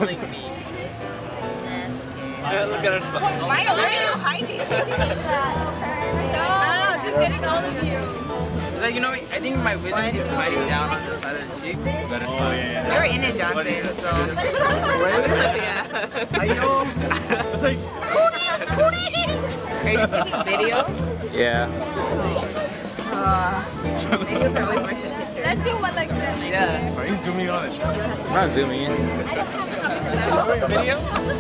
killing me. Look at her. Why are you hiding? No, just hitting all of you. Like, you know, I think my wisdom is biting down on the side of the cheek. That is fine. You're in it, Johnson, so. Really? Yeah. I know. It's like, Are you taking video? yeah. Let's do one like this. Yeah. Are you zooming on it? I'm not zooming in. Video?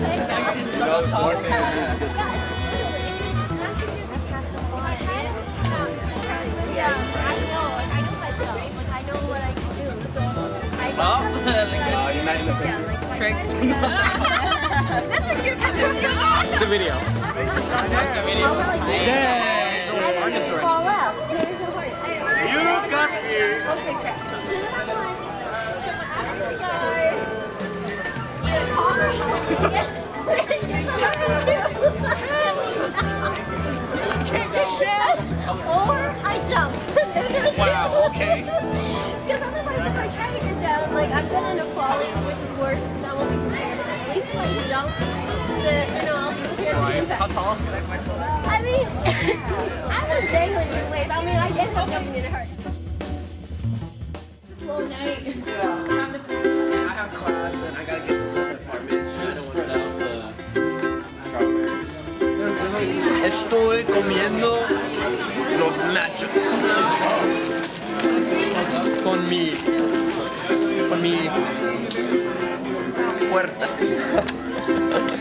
Oh, you're not in the picture. Tricks. That's a cute picture. It's a video. It's a video. Yeah. Artist already. You got here. Or I jump. Wow, okay. Because otherwise if I try to get down, like I'm gonna end up falling, which is worse, because I won't be prepared. At least if I jump, I'll be prepared to impact. How tall? I mean, I was dangling in place. I mean, I ended up jumping in a hurt. Slow night. I have class and I gotta get some stuff in the apartment. I don't want to. Estoy comiendo los nachos con mi puerta.